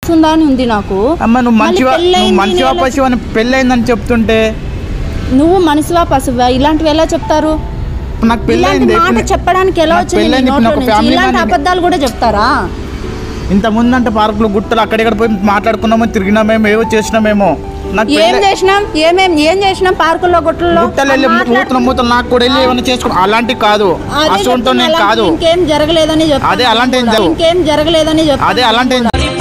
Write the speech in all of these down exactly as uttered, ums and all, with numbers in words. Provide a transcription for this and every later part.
ఉందా అని ఉంది నాకు. అమ్మ నువ్వు మంచివా మంచివా పశువు అని పెళ్ళయిందని చెప్తుంటే నువ్వు మనిషివా పశువా ఇలాంటివి ఎలా చెప్తారు? నాకు పెళ్ళైంది మాట చెప్పడానికి ఎలా వచ్చింది? ఇలాంటి అబద్ధాలు కూడా చెప్తారా? ఇంత ముందంటే పార్కులు గుట్టలు అక్కడెక్కడ పోయి మాట్లాడుకున్నామో తిరిగినామేమో ఏవో చేసినామేమో. ఏం చేసినాం ఏమేం ఏం చేసినాం పార్కుల్లో గుట్టల్లో గుట్టలు వెళ్ళి మూతలు మూతలు నాకు కూడా వెళ్ళి ఏమైనా చేసుకున్నాం అలాంటివి కాదు. అసలు నేను కాదు ఇంకేం జరగలేదని చెప్తా. అదే అలాంటి ఇంకేం జరగలేదని చెప్తా. అదే అలాంటి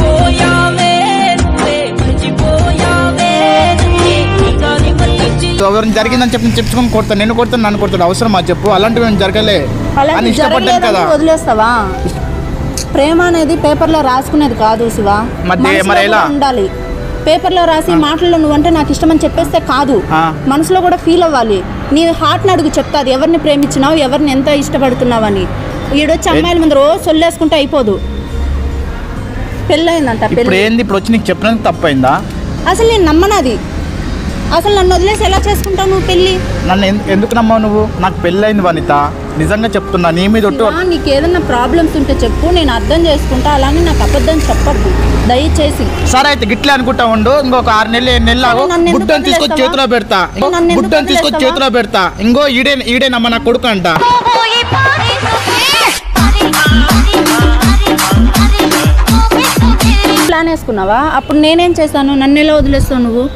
ఎవరిని జరిగిందని చెప్పి చెప్పుకొని కొడతాను నేను కొడతాను నన్ను కొడతాడు అవసరం అది చెప్పు. అలాంటివి ఏం జరగలే అని ఇష్టపడ్డాను కదా. వదిలేస్తావా? ప్రేమ అనేది పేపర్లో రాసుకునేది కాదు శివ, ఉండాలి. పేపర్లో రాసి మాటల్లో నువ్వంటే నాకు ఇష్టం అని చెప్పేస్తే కాదు, మనసులో కూడా ఫీల్ అవ్వాలి. నీ హార్ట్ని అడుగు చెప్తాది ఎవరిని ప్రేమించినావు ఎవరిని ఎంత ఇష్టపడుతున్నావు అని. ఈడొచ్చి అమ్మాయిల ముందు రోజు సొల్లేసుకుంటే అయిపోదు. పెళ్ళయిందంట. ఇప్పుడు ఏంది ఇప్పుడు వచ్చి నీకు చెప్పినందుకు తప్పైందా? అసలు నేను నమ్మనది. అసలు నన్ను వదిలేసి ఎలా చేసుకుంటావు నువ్వు పెళ్ళి? నన్ను ఎందుకు నమ్మావు నువ్వు? నాకు పెళ్ళయింది వనిత, నిజంగా చెప్తున్నా. నీ మీద నీకు ఏదైనా ప్రాబ్లమ్స్ ఉంటే చెప్పు, నేను అర్థం చేసుకుంటా. అలానే నాకు అబద్ధం చెప్పద్దు దయచేసి. సరే అయితే గిట్లే అనుకుంటా ఉండు. ఇంకొక ఆరు నెలలు ఏడు నెలలు బుడ్డని తీసుకొచ్చి చేతిలో పెడతా బుడ్డని తీసుకొచ్చి చేతిలో పెడతా ఇంకో ఈడే ఈడేనమ్మ నా కొడుకు అంట. ప్లాన్ వేసుకున్నావా? అప్పుడు నేనేం చేశాను? నన్ను ఎలా వదిలేస్తావు నువ్వు?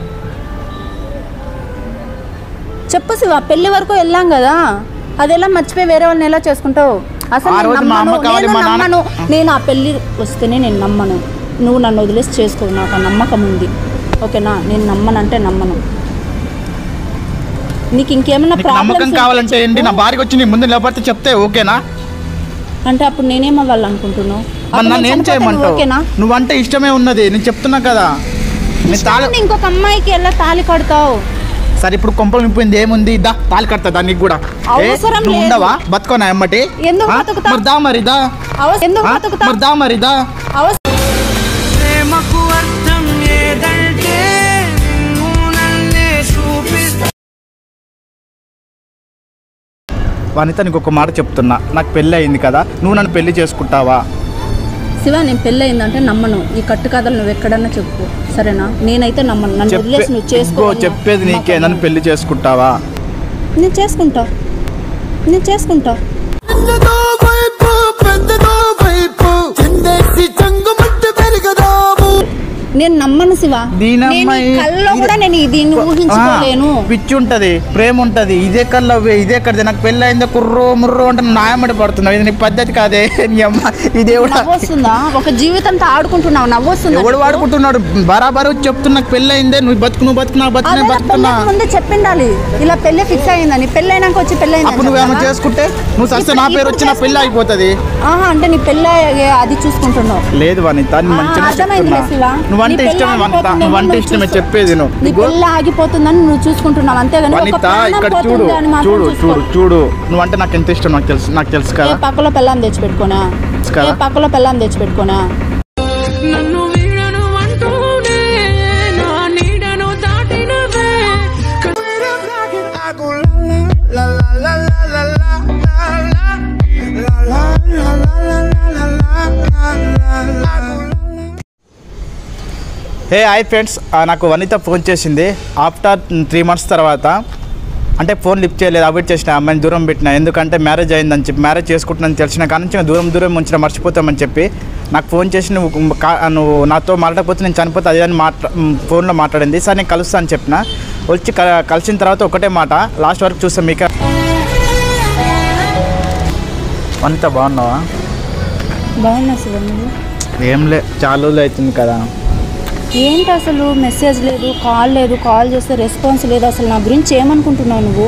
చెప్పు శివ. పెళ్లి వరకు వెళ్ళాం కదా, అదెలా మర్చిపోయి వేరే వాళ్ళని ఎలా చేసుకుంటావు? అసలు నమ్మను నేను. ఆ పెళ్ళి వస్తేనే నేను నమ్మను. నువ్వు నన్ను వదిలేసి చేసుకోవు, నాకు ఆ నమ్మకం ఉంది. ఓకేనా? నేను నమ్మనంటే నమ్మను. నీకు ఇంకేమన్నా నమ్మకం కావాలంటే ఏంటి? నా భార్యకి వచ్చి నీ ముందు లేకపోతే చెప్తే ఓకేనా? అంటే అప్పుడు నేనేమవ్వాలనుకుంటున్నావు? నన్ను ఏం చేయమంటావు? నువ్వంటే ఇష్టమే ఉన్నది నేను చెప్తున్నా కదా. ఇంకొక అమ్మాయికి ఎలా తాళి కడతావు? సరే ఇప్పుడు కొంపలు నింపింది ఏముంది? దా తాళి కడతా దానికి కూడా. ఉండవా బతుకోనా ఎమ్మటి? దా మరిదా దా మరిదా వనిత నీకు ఒక మాట చెప్తున్నా, నాకు పెళ్ళి అయింది కదా, నువ్వు నన్ను పెళ్లి చేసుకుంటావా? శివ నేను పెళ్ళి అయిందంటే నమ్మను. ఈ కట్టు కథలు నువ్వు ఎక్కడన్నా చెప్పు సరేనా? నేనైతే నమ్మను. నన్ను వదిలేసి నువ్వు చేసుకో. చెప్పేది నీకే. నన్ను పెళ్లి చేసుకుంటావా? నేను చేసుకుంటా నేను చేసుకుంటా నేను నమ్మను శివ. కల్లో కూడా నేను దీన్ని ఊహించుకోలేను. పిచ్చి ఉంటది, ప్రేమ ఉంటది, ఇదే కల్లో ఇదే కడితే నాకు పెళ్ళి అయిందో కుర్రో ముర్రో అంటే నాయమడి పడుతున్నావు. ఇది నీ పద్ధతి కాదే. నీ అమ్మ ఇది నవ్వొస్తుందా? ఒక జీవితంతో ఆడుకుంటున్నావు. నవ్వొస్తుంది. ఎవడు ఆడుకుంటున్నాడు? బరాబరు చెప్తున్నా నాకు పెళ్ళి అయిందే, నువ్వు బతుకు నువ్వు బతుకు నా బతుకు బతుకున్నా. ముందే చెప్పిండాలి ఇలా పెళ్ళి ఫిక్స్ అయిందని. పెళ్ళి అయినాక వచ్చి పెళ్ళి అయింది అప్పుడు నువ్వేమో చేసుకుంటే నువ్వు సస్తే నా పేరు వచ్చి నా పెళ్ళి అయిపోతుంది. అంటే నీ పెళ్ళి అది చూసుకుంటున్నావు. లేదు వనిత మంచిగా చెప్తున్నా. నువ్వంటే ఇష్టమే వనిత, నువ్వంటే ఇష్టమే చెప్పేది. నువ్వు ఆగిపోతుందని నువ్వు చూసుకుంటున్నావు అంతేగాని వనిత ఇక్కడ చూడు చూడు చూడు చూడు నువ్వంటే నాకు ఎంత ఇష్టం నాకు తెలుసు నాకు తెలుసు కదా. పక్కలో పెళ్ళాన్ని తెచ్చి పెట్టుకోనా? పక్కలో పెళ్ళాన్ని తెచ్చి పెట్టుకోనా? హే హాయ్ ఫ్రెండ్స్, నాకు వనిత ఫోన్ చేసింది ఆఫ్టర్ త్రీ మంత్స్ తర్వాత. అంటే ఫోన్ లిఫ్ట్ చేయలేదు, అవాయిడ్ చేసిన, అమ్మాయిని దూరం పెట్టిన. ఎందుకంటే మ్యారేజ్ అయిందని చెప్పి, మ్యారేజ్ చేసుకుంటున్నాను తెలిసిన కానీ నుంచి దూరం దూరం ఉంచిన మర్చిపోతామని చెప్పి నాకు ఫోన్ చేసి నువ్వు నువ్వు నాతో మాట్లాడకపోతే నేను చనిపోతే అదే అని మాట్లా ఫోన్లో మాట్లాడింది. సార్ నేను కలుస్తా అని చెప్పిన. వచ్చి కలిసిన తర్వాత ఒకటే మాట, లాస్ట్ వరకు చూస్తాం మీకు. వనిత బాగున్నావా? బాగున్నా సార్. ఏం లే, చాలా రోజులు అవుతుంది కదా. ఏంటి అసలు మెసేజ్ లేదు, కాల్ లేదు, కాల్ చేస్తే రెస్పాన్స్ లేదు. అసలు నా గురించి ఏమనుకుంటున్నావు నువ్వు?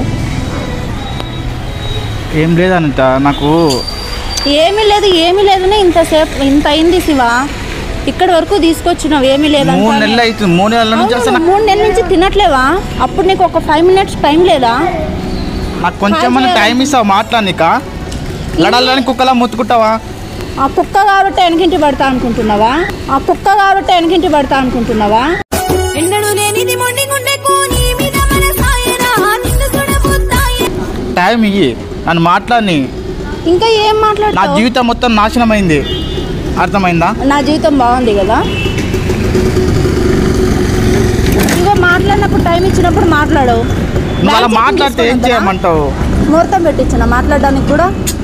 ఏం లేదనిత, నాకు ఏమీ లేదు ఏమీ లేదనే ఇంతసేపు ఇంత అయింది శివ. ఇక్కడి వరకు తీసుకొచ్చినావు ఏమీ లేదు. మూడు నెలలు అవుతుంది. మూడు నెలల నుంచి మూడు నెలల నుంచి తినట్లేవా? అప్పుడు నీకు ఒక ఫైవ్ మినిట్స్ టైం లేదా? నాకు కొంచెం టైం ఇస్తావు మాట్లాడనిక? లడాలని కుక్కలా ముత్తుకుంటావా? ఆ కుక్క కాబట్టి వెనకింటి పడతా అనుకుంటున్నావా? ఆ కుక్క కాబట్టి వెనకింటి పడతా అనుకుంటున్నావా? టైం ఇయ్యి, నన్ను మాట్లాడి. ఇంకా ఏం మాట్లాడు? నా జీవితం మొత్తం నాశనం అయింది. అర్థమైందా? నా జీవితం బాగుంది కదా. ఇంకో మాట్లాడినప్పుడు టైం ఇచ్చినప్పుడు మాట్లాడవు. నువ్వు అలా మాట్లాడితే ఏం చేయమంటావు? ముహూర్తం పెట్టించిన మాట్లాడడానికి కూడా.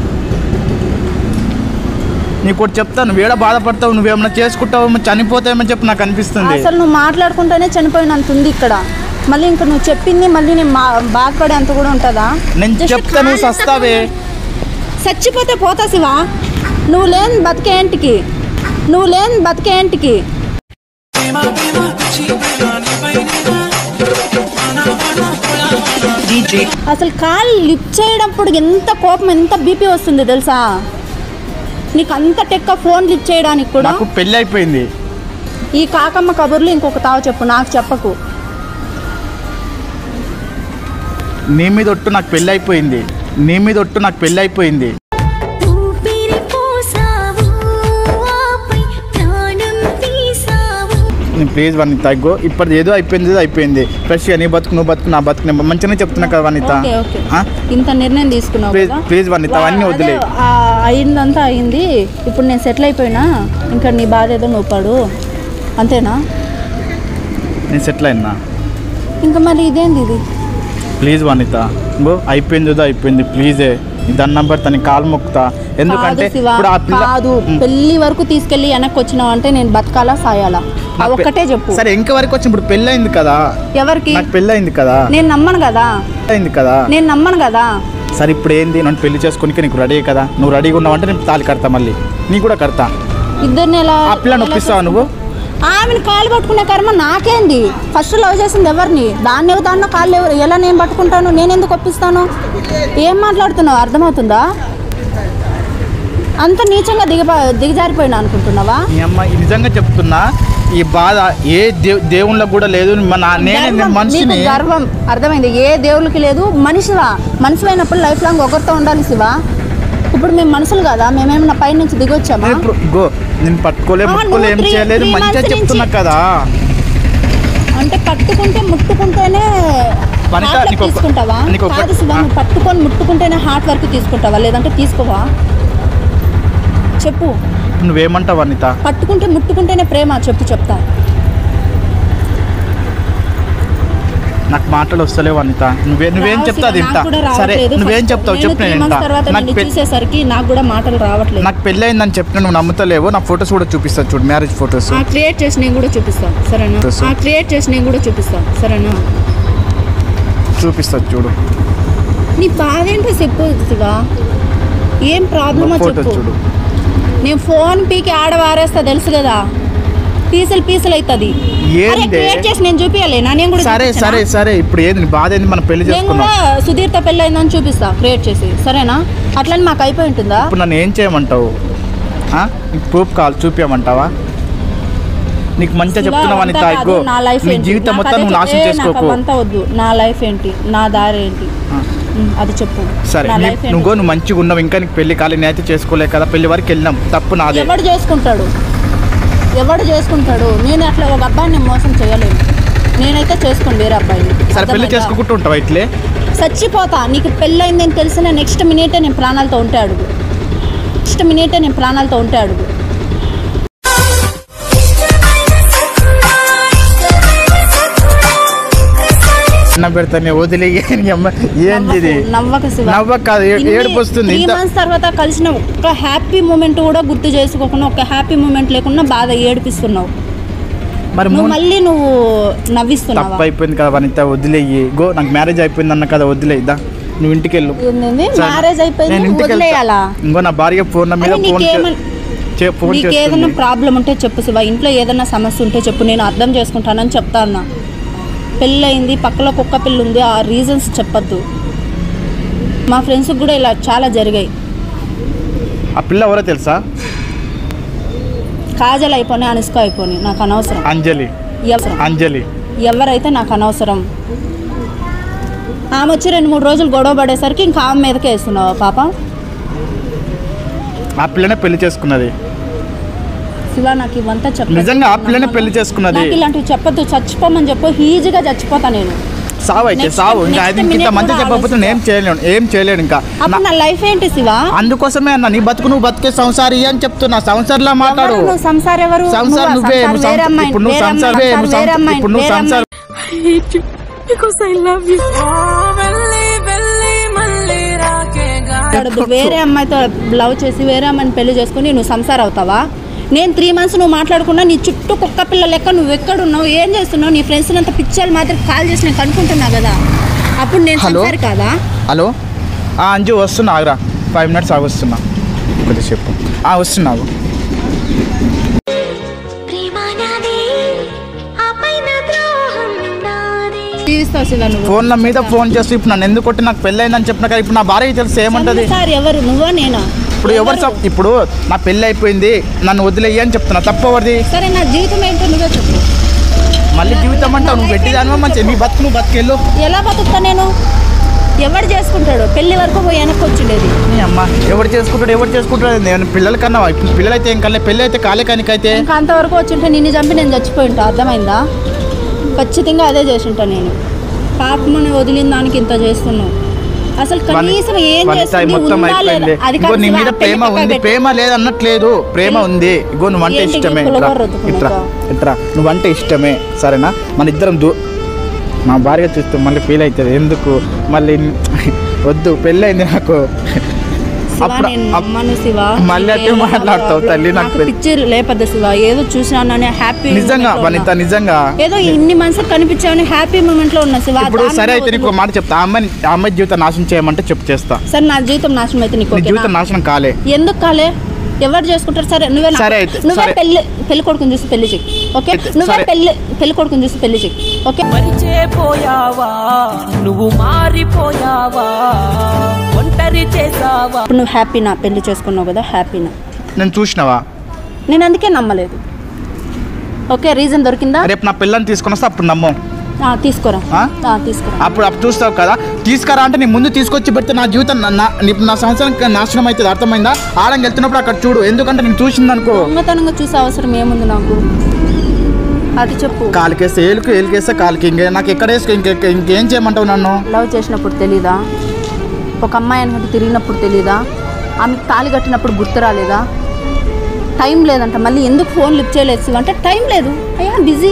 నీకు ఒకటి చెప్తాను, నువ్వేడ బాధపడతావు, నువ్వేమన్నా చేసుకుంటావు, చనిపోతావేమని చెప్పి నాకు అనిపిస్తుంది. అసలు నువ్వు మాట్లాడుకుంటేనే చనిపోయినంత ఉంది ఇక్కడ. మళ్ళీ ఇంకా నువ్వు చెప్పింది మళ్ళీ నేను బాధపడే అంత కూడా ఉంటుందా? నేను చెప్తా నువ్వు సస్తావే. చచ్చిపోతే పోతా శివ. నువ్వు లేని బతికేంటికి, నువ్వు లేని బతికేంటికి. అసలు కాల్ లిఫ్ట్ చేయడప్పుడు ఎంత కోపం, ఎంత బీపీ వస్తుంది తెలుసా నీకు? అంత టెక్క ఫోన్ లిఫ్ట్ చేయడానికి కూడా. నాకు పెళ్ళి అయిపోయింది. ఈ కాకమ్మ కబుర్లు ఇంకొక తావు చెప్పు, నాకు చెప్పకు. నీ మీద ఒట్టు నాకు పెళ్ళి అయిపోయింది, నీ మీద ఒట్టు నాకు పెళ్ళి అయిపోయింది. ప్లీజ్ వనిత, తగ్గో. ఇప్పుడు ఏదో అయిపోయింది, ఏదో అయిపోయింది. ఫ్రెష్ నీ బతుకు నువ్వు బతుకు, నా బతుకు మంచిగానే చెప్తున్నా కదా వనిత. ఇంత నిర్ణయం తీసుకున్నావు. ప్లీజ్ ప్లీజ్ వనిత, అవన్నీ వదిలే. అయిందంతా అయింది. ఇప్పుడు నేను సెటిల్ అయిపోయినా, ఇంకా నీ బాధ ఏదో నువ్వు పడు, అంతేనా? నేను సెటిల్ అయినా ఇంకా మరి ఇదేంది ఇది? ప్లీజ్ వనిత, బో అయిపోయింది, ఏదో అయిపోయింది. ప్లీజే దాని నంబర్ తనకి కాలు మొక్కుతా. ఎందుకంటే కాదు, పెళ్లి వరకు తీసుకెళ్ళి వెనక్కి వచ్చినావు అంటే నేను బతకాలా సాయాలా ఒక్కటే చెప్పు. సరే ఇంక వరకు వచ్చి ఇప్పుడు పెళ్ళి అయింది కదా. ఎవరికి? నాకు పెళ్ళి అయింది కదా. నేను నమ్మను కదా. అయింది కదా, నేను నమ్మను కదా. సరే ఇప్పుడు ఏంది, నన్ను పెళ్లి చేసుకోనికి నీకు రెడీ కదా. నువ్వు రెడీగా ఉన్నావు అంటే నేను తాళి కడతా, మళ్ళీ నీ కూడా కడతా. ఇద్దరిని ఎలా ఆ పిల్ల నొప్పిస్తావా నువ్వు? ఆమెను కాలు పట్టుకునే కర్మ నాకేంది? ఫస్ట్ లవ్ చేసింది ఎవరిని? దాన్ని దాన్నో కాళ్ళు ఎవరు ఎలా నేను పట్టుకుంటాను? నేను ఎందుకు ఒప్పిస్తాను? ఏం మాట్లాడుతున్నావు అర్థమవుతుందా? అంత నీచంగా దిగ దిగజారిపోయినా అనుకుంటున్నావా? ఈ అమ్మాయి నిజంగా చెప్తున్నా, ఈ బాధ ఏ దేవుళ్ళకి కూడా లేదు. మనిషిని గర్వం అర్థమైంది, ఏ దేవుళ్ళకి లేదు. మనిషివా, మనిషి అయినప్పుడు లైఫ్ లాంగ్ ఒకరితో ఉండాలి శివా. ఇప్పుడు మేము మనుషులు కదా, మేమేమన్నా పై నుంచి దిగొచ్చామా? నేను పట్టుకోలే ముట్టుకోలే ఏం చేయలేదు, మంచిగా చెప్తున్నా కదా. అంటే పట్టుకుంటే ముట్టుకుంటేనే తీసుకుంటావా? కాదు శివ, నువ్వు పట్టుకొని ముట్టుకుంటేనే హార్ట్ వర్క్ తీసుకుంటావా, లేదంటే తీసుకోవా? చెప్పు, నువ్వేమంటావు అనిత? పట్టుకుంటే ముట్టుకుంటేనే ప్రేమ, చెప్పు చెప్తా. నాకు మాటలు వస్తలేవు అనిత. నువ్వే నువ్వేం చెప్తావు ఇంత? సరే నువ్వేం చెప్తావు చెప్పు. నేను చూసేసరికి నాకు కూడా మాటలు రావట్లేదు. నాకు పెళ్ళి అయిందని చెప్పిన నువ్వు నమ్ముతలేవు. నా ఫొటోస్ కూడా చూపిస్తాను చూడు, మ్యారేజ్ ఫొటోస్ క్రియేట్ చేసి నేను కూడా చూపిస్తాను సరేనా? క్రియేట్ చేసి నేను కూడా చూపిస్తాను సరేనా? చూపిస్తా చూడు. నీ బాధ ఏంటో చెప్పు శివా, ఏం ప్రాబ్లమో చెప్పు. చూడు, నేను ఫోన్ పీకి ఆడ వారేస్తా తెలుసు కదా, పీసులు పీసులు అవుతుంది. నేను చూపించాలేనా? నేను కూడా సరే సరే సరే ఇప్పుడు ఏంది బాధ ఏంది? మనం పెళ్లి చేసుకున్నాం, సుధీర్తో పెళ్ళి అయిందని చూపిస్తా క్రియేట్ చేసి సరేనా? అట్లని మాకు అయిపోయి ఉంటుందా? ఇప్పుడు నన్ను ఏం చేయమంటావు? ప్రూఫ్ కాల్ చూపించమంటావా? నీకు మంచిగా చెప్తున్నావు అని తాగు. నీ జీవితం మొత్తం నువ్వు నాశనం చేసుకోకు. అంతా వద్దు. నా లైఫ్ ఏంటి, నా దారి ఏంటి అది చెప్పు. సరే నువ్వు నువ్వు మంచిగా ఉన్నావు, ఇంకా నీకు పెళ్లి కాలే, నేనైతే చేసుకోలే కదా. పెళ్లి వరకు వెళ్ళినాం, తప్పు నాదే. ఎవడు చేసుకుంటాడు, ఎవడు చేసుకుంటాడు? నేను అట్లా ఒక అబ్బాయిని మోసం చేయలేను. నేనైతే చేసుకోను వేరే అబ్బాయిని. సరే పెళ్లి చేసుకుంటూ ఉంటావా ఇట్లే? చచ్చిపోతా. నీకు పెళ్ళి అయిందని తెలిసిన నెక్స్ట్ మినిటే నేను ప్రాణాలతో ఉంటే అడుగు. నెక్స్ట్ మినిటే నేను ప్రాణాలతో ఉంటే అడుగు. వదిలే ఏంది నవ్వక కాదు, ఏడుపు వస్తుంది. త్రీ మంత్స్ తర్వాత కలిసిన ఒక హ్యాపీ మూమెంట్ కూడా గుర్తు చేసుకోకుండా, ఒక హ్యాపీ మూమెంట్ లేకుండా బాధ ఏడిపిస్తున్నావు. మరి మళ్ళీ నువ్వు నవ్విస్తున్నావు. తప్పు అయిపోయింది కదా వనిత, వదిలేయి. గో, నాకు మ్యారేజ్ అయిపోయింది అన్న కదా, వదిలేదా. నువ్వు ఇంటికి వెళ్ళు. మ్యారేజ్ అయిపోయింది వదిలేయాలా? ఇంకో నా భార్య ఫోన్ మీద నీకు ఏదైనా ప్రాబ్లం ఉంటే చెప్పు శివ. ఇంట్లో ఏదైనా సమస్య ఉంటే చెప్పు, నేను అర్థం చేసుకుంటానని చెప్తా అన్నా. పెళ్ళయింది, పక్కలో కుక్క పిల్ల ఉంది, ఆ రీజన్స్ చెప్పద్దు. మా ఫ్రెండ్స్కి కూడా ఇలా చాలా జరిగాయి. ఆ పిల్ల ఎవరో తెలుసా? కాజల్ అయిపోయి అనుష్క అయిపోయి నాకు అనవసరం. అంజలి అంజలి ఎవరైతే నాకు అనవసరం. ఆమె వచ్చి రెండు మూడు రోజులు గొడవ పడేసరికి ఇంకా ఆమె మీదకే వేస్తున్నావా పాపం? ఆ పిల్లనే పెళ్లి చేసుకున్నది శివ. నాకు ఇవంతా చెప్ప నిజంగా ఆ పిల్లనే పెళ్లి చేసుకున్నది. నాకు ఇలాంటివి చెప్పొద్దు. చచ్చిపోమని చెప్పు, ఈజీగా చచ్చిపోతా నేను. సావు అయితే సావు ఇంకా అది ఇంత మంది చెప్పకపోతే నేను ఏం చేయలేను ఏం చేయలేను ఇంకా నా లైఫ్ ఏంటి శివ అందుకోసమే అన్న నీ బతుకు నువ్వు బతికే సంసారి అని చెప్తున్నా సంసార్లా మాట్లాడు సంసార్ ఎవరు సంసార్ నువ్వే ఇప్పుడు నువ్వు సంసార్ ఇప్పుడు నువ్వు సంసార్ వేరే అమ్మాయితో లవ్ చేసి వేరే అమ్మాయిని పెళ్లి చేసుకుని నువ్వు సంసార్ అవుతావా నేను త్రీ మంత్స్ నువ్వు మాట్లాడుకున్నా నీ చుట్టూ కుక్క పిల్ల లెక్క నువ్వు ఎక్కడున్నావు ఏం చేస్తున్నావు నీ ఫ్రెండ్స్ అంతా పిచ్చాలు మాత్రం కాల్ చేసి నేను కనుక్కుంటున్నా కదా అప్పుడు నేను సంసారి కాదా హలో అంజు వస్తున్నా ఆగరా ఫైవ్ మినిట్స్ ఆగి వస్తున్నా కొద్దిగా చెప్పు వస్తున్నావు ఫోన్ల మీద ఫోన్ చేసి ఇప్పుడు నన్ను ఎందుకు కొట్టి నాకు పెళ్ళి అయిందని చెప్పిన కదా ఇప్పుడు నా భార్య తెలిసి ఏమంటది ఎవరు నువ్వా నేనా ఇప్పుడు ఎవరు ఇప్పుడు నా పెళ్ళి అయిపోయింది నన్ను వదిలేయి అని చెప్తున్నా తప్పవరిది సరే నా జీవితం ఏంటో నువ్వే చెప్పు మళ్ళీ జీవితం అంటావు నువ్వు పెట్టిదానివా మంచి నీ బతుకు నువ్వు బతికెళ్ళు ఎలా బతుకుతా నేను ఎవరు చేసుకుంటాడు పెళ్లి వరకు పోయి వెనక్కి వచ్చిండేది నీ అమ్మ ఎవరు చేసుకుంటాడు ఎవరు చేసుకుంటాడు నేను పిల్లల కన్నా ఇప్పుడు పిల్లలైతే ఏం కలే పెళ్ళి అయితే కాలే కానికైతే ఇంకా అంతవరకు వచ్చింటే నిన్ను చంపి నేను చచ్చిపోయి ఉంటా అర్థమైందా ఖచ్చితంగా అదే చేసి ఉంటా నేను పాపమని వదిలిన దానికి ఇంత చేస్తున్నావు అసలు కనీసం ఏం నీ మీద ప్రేమ ఉంది ప్రేమ లేదన్నట్లేదు ప్రేమ ఉంది ఇగో నువ్వు అంటే ఇష్టమే ఇట్రా ఇట్రా నువ్వు అంటే ఇష్టమే సరేనా మన ఇద్దరం దూ మా భార్య చూస్తూ మళ్ళీ ఫీల్ అవుతుంది ఎందుకు మళ్ళీ వద్దు పెళ్ళి అయింది నాకు మళ్ళీ అట్టే మాట్లాడతావు తల్లి నాకు లేపద్దు శివ ఏదో చూసినా హ్యాపీ నిజంగా వనిత నిజంగా ఏదో ఇన్ని మనసుకు కనిపించావని హ్యాపీ మూమెంట్ లో ఉన్నా శివ ఇప్పుడు సరే అయితే నీకు మాట చెప్తా అమ్మాయి అమ్మాయి జీవితం నాశనం చేయమంటే చెప్పు చేస్తా సరే నా జీవితం నాశనం అయితే నీకు జీవితం నాశనం కాలే ఎందుకు కాలే ఎవరు చేసుకుంటారు సరే నువ్వే సరే నువ్వే పెళ్లి పెళ్లి కొడుకుని చూసి పెళ్లి చెయ్యి ఓకే నువ్వే పెళ్లి పెళ్లి కొడుకుని చూసి పెళ్లి చెయ్యి ఓకే మరిచిపోయావా నువ్వు మారిపోయావా ఒంటరి చేసావా ఇప్పుడు నువ్వు హ్యాపీనా పెళ్లి చేసుకున్నావు కదా హ్యాపీనా నేను చూసినావా నేను అందుకే నమ్మలేదు ఓకే రీజన్ దొరికిందా రేపు నా పిల్లని తీసుకొని వస్తే అప్పుడు నమ్మం తీసుకురా తీసుకురా అప్పుడు అప్పుడు చూస్తావు కదా తీసుకురా అంటే నీ ముందు తీసుకొచ్చి పెడితే నా జీవితం నా సంవత్సరం నాశనం అవుతుంది అర్థమైందా ఆడంగా వెళ్తున్నప్పుడు అక్కడ చూడు ఎందుకంటే నేను చూసింది అనుకో దొంగతనంగా చూసే అవసరం ఏముంది నాకు అది చెప్పు కాలికేస్తే ఏలుకు ఏలికేస్తే కాలికి ఇంకే నాకు ఎక్కడ వేసుకో ఇంకే ఇంకేం చేయమంటావు నన్ను లవ్ చేసినప్పుడు తెలీదా ఒక అమ్మాయి అనుకుంటే తిరిగినప్పుడు తెలీదా ఆమెకు తాళి కట్టినప్పుడు గుర్తు రాలేదా టైం లేదంట మళ్ళీ ఎందుకు ఫోన్ లిఫ్ట్ చేయలేదు అంటే టైం లేదు అయ్యా బిజీ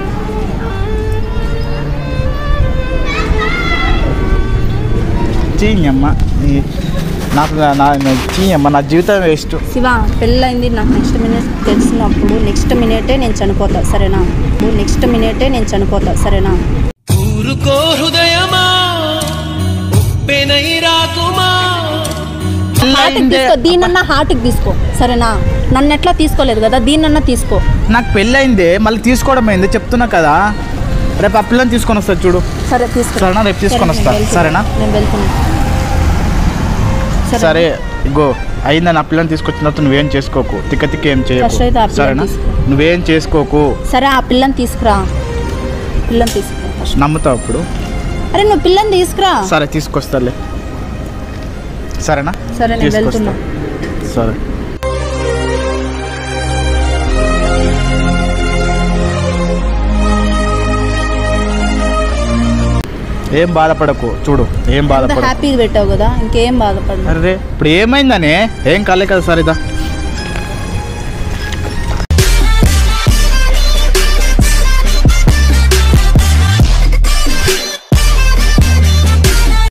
చీయమ్మ నాకు చీయమ్మ నా జీవితం వేస్ట్ శివ పెళ్ళయింది నాకు నెక్స్ట్ మినిట్ తెలిసినప్పుడు నెక్స్ట్ మినిటే నేను చనిపోతా సరేనా నెక్స్ట్ మినిటే నేను చనిపోతా సరేనా దీన్నన్నా హార్ట్కి తీసుకో సరేనా నన్ను ఎట్లా తీసుకోలేదు కదా దీన్నన్నా తీసుకో నాకు పెళ్ళయిందే మళ్ళీ తీసుకోవడం అయింది చెప్తున్నా కదా రేపు ఆ పిల్లని తీసుకొని వస్తా చూడు సరే తీసుకో సరేనా రేపు తీసుకొని వస్తా సరేనా నేను వెళ్తున్నా సరే ఇగో అయిందని ఆ పిల్లని తీసుకొచ్చిన తర్వాత నువ్వేం చేసుకోకు తిక్క తిక్క ఏం చేయకు సరేనా నువ్వేం చేసుకోకు సరే ఆ పిల్లని తీసుకురా పిల్లని తీసుకురా నమ్ముతావు అప్పుడు అరే నువ్వు పిల్లని తీసుకురా సరే తీసుకొస్తాలే సరేనా సరే నేను వెళ్తున్నా సరే ఏం బాధపడకు చూడు ఏం బాధపడకు హ్యాపీగా పెట్టావు కదా ఇంకేం బాధపడదు అరే ఇప్పుడు ఏమైందనే ఏం కాలే కదా సరేదా